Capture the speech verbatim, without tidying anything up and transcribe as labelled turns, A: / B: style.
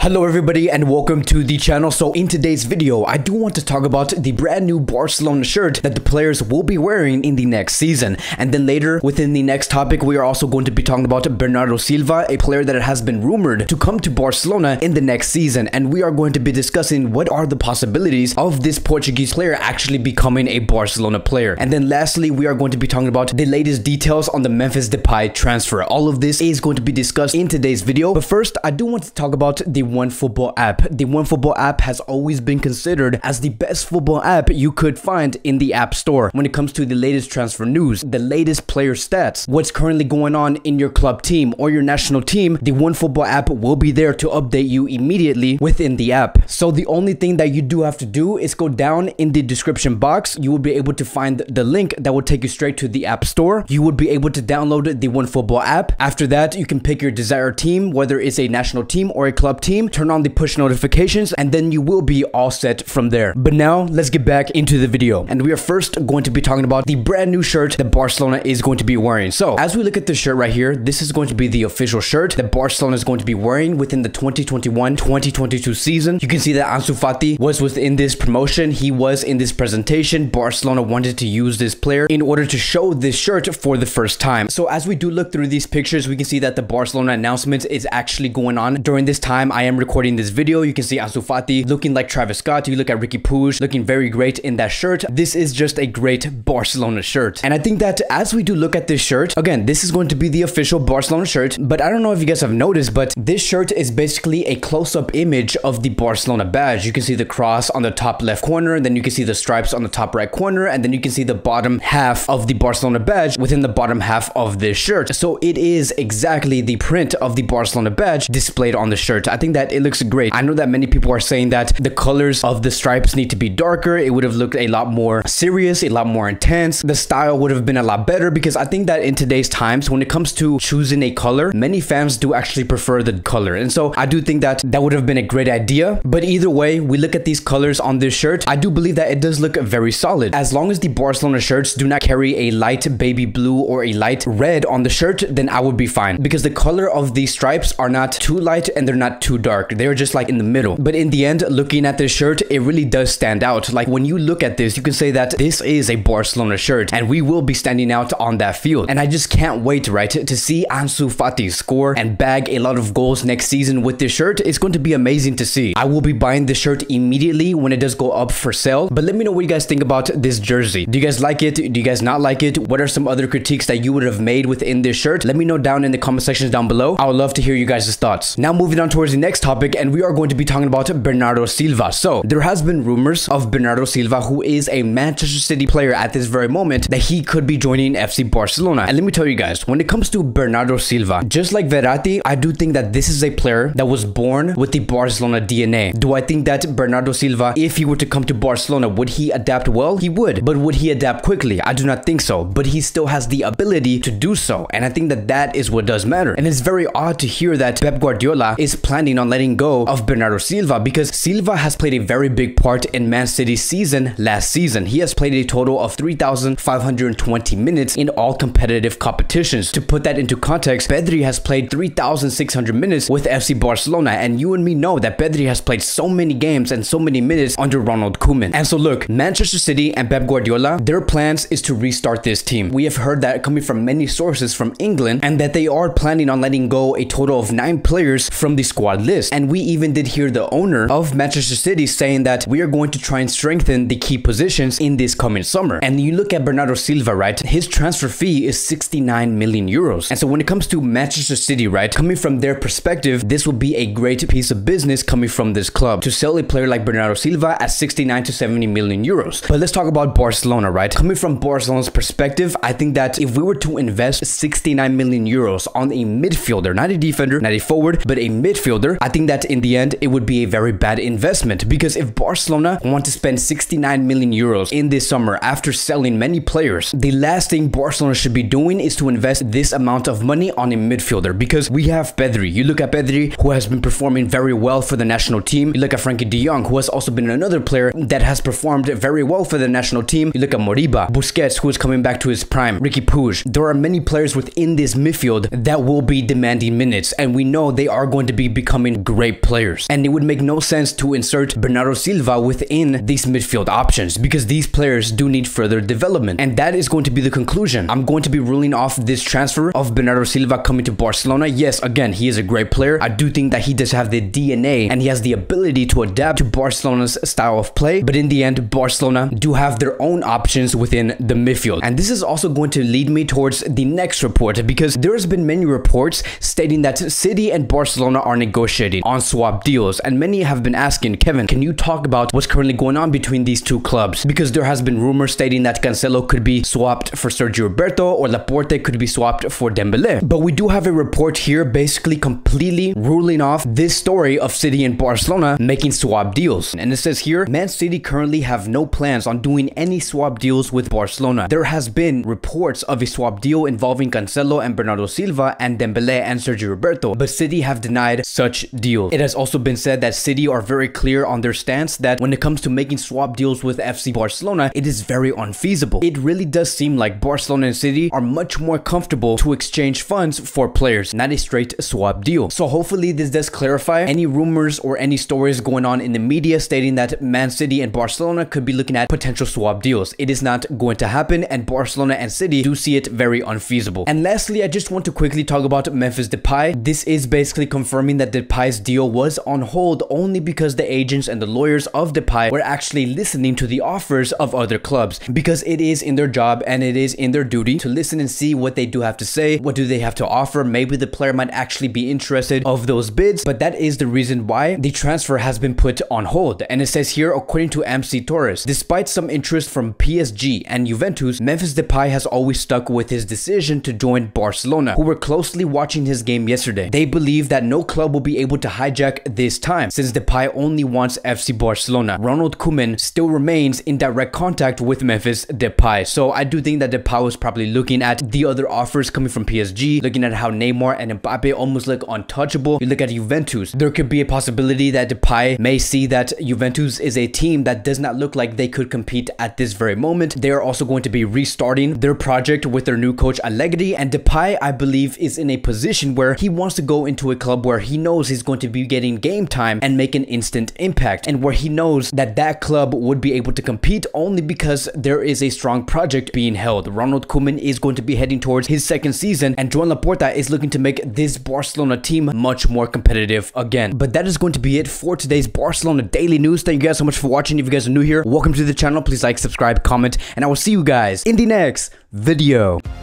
A: Hello everybody and welcome to the channel. So in today's video, I do want to talk about the brand new Barcelona shirt that the players will be wearing in the next season. And then later within the next topic, we are also going to be talking about Bernardo Silva, a player that has been rumored to come to Barcelona in the next season. And we are going to be discussing what are the possibilities of this Portuguese player actually becoming a Barcelona player. And then lastly, we are going to be talking about the latest details on the Memphis Depay transfer. All of this is going to be discussed in today's video. But first, I do want to talk about the OneFootball app. The OneFootball app has always been considered as the best football app you could find in the App Store when it comes to the latest transfer news, the latest player stats, what's currently going on in your club team or your national team. The OneFootball app will be there to update you immediately within the app. So the only thing that you do have to do is go down in the description box. You will be able to find the link that will take you straight to the App Store. You would be able to download the OneFootball app. After that, you can pick your desired team, whether it's a national team or a club team. Turn on the push notifications and then you will be all set from there. But now let's get back into the video, and we are first going to be talking about the brand new shirt that Barcelona is going to be wearing. So as we look at this shirt right here, this is going to be the official shirt that Barcelona is going to be wearing within the twenty twenty-one twenty twenty-two season. You can see that Ansu Fati was within this promotion. He was in this presentation. Barcelona wanted to use this player in order to show this shirt for the first time. So as we do look through these pictures, we can see that the Barcelona announcement is actually going on during this time I am recording this video. You can see Ansu Fati looking like Travis Scott. You look at Ricky Puig looking very great in that shirt. This is just a great Barcelona shirt. And I think that as we do look at this shirt, again, this is going to be the official Barcelona shirt, but I don't know if you guys have noticed, but this shirt is basically a close-up image of the Barcelona badge. You can see the cross on the top left corner, then you can see the stripes on the top right corner, and then you can see the bottom half of the Barcelona badge within the bottom half of this shirt. So it is exactly the print of the Barcelona badge displayed on the shirt. I think that it looks great. I know that many people are saying that the colors of the stripes need to be darker. It would have looked a lot more serious, a lot more intense. The style would have been a lot better, because I think that in today's times, when it comes to choosing a color, many fans do actually prefer the color. And so I do think that that would have been a great idea. But either way, we look at these colors on this shirt, I do believe that it does look very solid. As long as the Barcelona shirts do not carry a light baby blue or a light red on the shirt, then I would be fine, because the color of these stripes are not too light and they're not too dark. They're just like in the middle. But in the end, looking at this shirt, it really does stand out. Like when you look at this, you can say that this is a Barcelona shirt and we will be standing out on that field. And I just can't wait, right, to see Ansu Fati score and bag a lot of goals next season with this shirt. It's going to be amazing to see. I will be buying this shirt immediately when it does go up for sale. But let me know what you guys think about this jersey. Do you guys like it? Do you guys not like it? What are some other critiques that you would have made within this shirt? Let me know down in the comment sections down below. I would love to hear you guys' thoughts. Now moving on towards the next topic, and we are going to be talking about Bernardo Silva. So there has been rumors of Bernardo Silva, who is a Manchester City player at this very moment, that he could be joining F C Barcelona. And let me tell you guys, when it comes to Bernardo Silva, just like Verratti, I do think that this is a player that was born with the Barcelona D N A. Do I think that Bernardo Silva, if he were to come to Barcelona, would he adapt well? He would. But would he adapt quickly? I do not think so. But he still has the ability to do so. And I think that that is what does matter. And it's very odd to hear that Pep Guardiola is planning on letting go of Bernardo Silva, because Silva has played a very big part in Man City's season last season. He has played a total of three thousand five hundred twenty minutes in all competitive competitions. To put that into context, Pedri has played three thousand six hundred minutes with F C Barcelona, and you and me know that Pedri has played so many games and so many minutes under Ronald Koeman. And so look, Manchester City and Pep Guardiola, their plans is to restart this team. We have heard that coming from many sources from England, and that they are planning on letting go a total of nine players from the squad list. And we even did hear the owner of Manchester City saying that we are going to try and strengthen the key positions in this coming summer. And you look at Bernardo Silva, right? His transfer fee is sixty-nine million euros. And so when it comes to Manchester City, right, coming from their perspective, this will be a great piece of business coming from this club to sell a player like Bernardo Silva at sixty-nine to seventy million euros. But let's talk about Barcelona, right? Coming from Barcelona's perspective, I think that if we were to invest sixty-nine million euros on a midfielder, not a defender, not a forward, but a midfielder, I think that in the end, it would be a very bad investment. Because if Barcelona want to spend sixty-nine million euros in this summer after selling many players, the last thing Barcelona should be doing is to invest this amount of money on a midfielder, because we have Pedri. You look at Pedri, who has been performing very well for the national team. You look at Frankie de Jong, who has also been another player that has performed very well for the national team. You look at Moriba, Busquets, who is coming back to his prime, Ricky Puig. There are many players within this midfield that will be demanding minutes, and we know they are going to be becoming acquiring great players. And it would make no sense to insert Bernardo Silva within these midfield options because these players do need further development. And that is going to be the conclusion. I'm going to be ruling off this transfer of Bernardo Silva coming to Barcelona. Yes, again, he is a great player. I do think that he does have the D N A and he has the ability to adapt to Barcelona's style of play. But in the end, Barcelona do have their own options within the midfield. And this is also going to lead me towards the next report because there's been many reports stating that City and Barcelona are negotiating on swap deals. And many have been asking, Kevin, can you talk about what's currently going on between these two clubs? Because there has been rumors stating that Cancelo could be swapped for Sergio Roberto or Laporte could be swapped for Dembele. But we do have a report here basically completely ruling off this story of City and Barcelona making swap deals. And it says here, Man City currently have no plans on doing any swap deals with Barcelona. There has been reports of a swap deal involving Cancelo and Bernardo Silva and Dembele and Sergio Roberto, but City have denied such deals. It has also been said that City are very clear on their stance that when it comes to making swap deals with F C Barcelona, it is very unfeasible. It really does seem like Barcelona and City are much more comfortable to exchange funds for players, not a straight swap deal. So hopefully this does clarify any rumors or any stories going on in the media stating that Man City and Barcelona could be looking at potential swap deals. It is not going to happen, and Barcelona and City do see it very unfeasible. And lastly, I just want to quickly talk about Memphis Depay. This is basically confirming that Depay's deal was on hold only because the agents and the lawyers of Depay were actually listening to the offers of other clubs, because it is in their job and it is in their duty to listen and see what they do have to say. What do they have to offer? Maybe the player might actually be interested of those bids, but that is the reason why the transfer has been put on hold. And it says here, according to M C Torres, despite some interest from P S G and Juventus, Memphis Depay has always stuck with his decision to join Barcelona, who were closely watching his game yesterday. They believe that no club will be able to hijack this time, since Depay only wants F C Barcelona. Ronald Koeman still remains in direct contact with Memphis Depay. So I do think that Depay was probably looking at the other offers coming from P S G, looking at how Neymar and Mbappe almost look untouchable. You look at Juventus, there could be a possibility that Depay may see that Juventus is a team that does not look like they could compete at this very moment. They are also going to be restarting their project with their new coach Allegri, and Depay, I believe, is in a position where he wants to go into a club where he knows he's going to be getting game time and make an instant impact, and where he knows that that club would be able to compete only because there is a strong project being held. Ronald Koeman is going to be heading towards his second season, and Joan Laporta is looking to make this Barcelona team much more competitive again. But that is going to be it for today's Barcelona Daily News. Thank you guys so much for watching. If you guys are new here, welcome to the channel. Please like, subscribe, comment, and I will see you guys in the next video.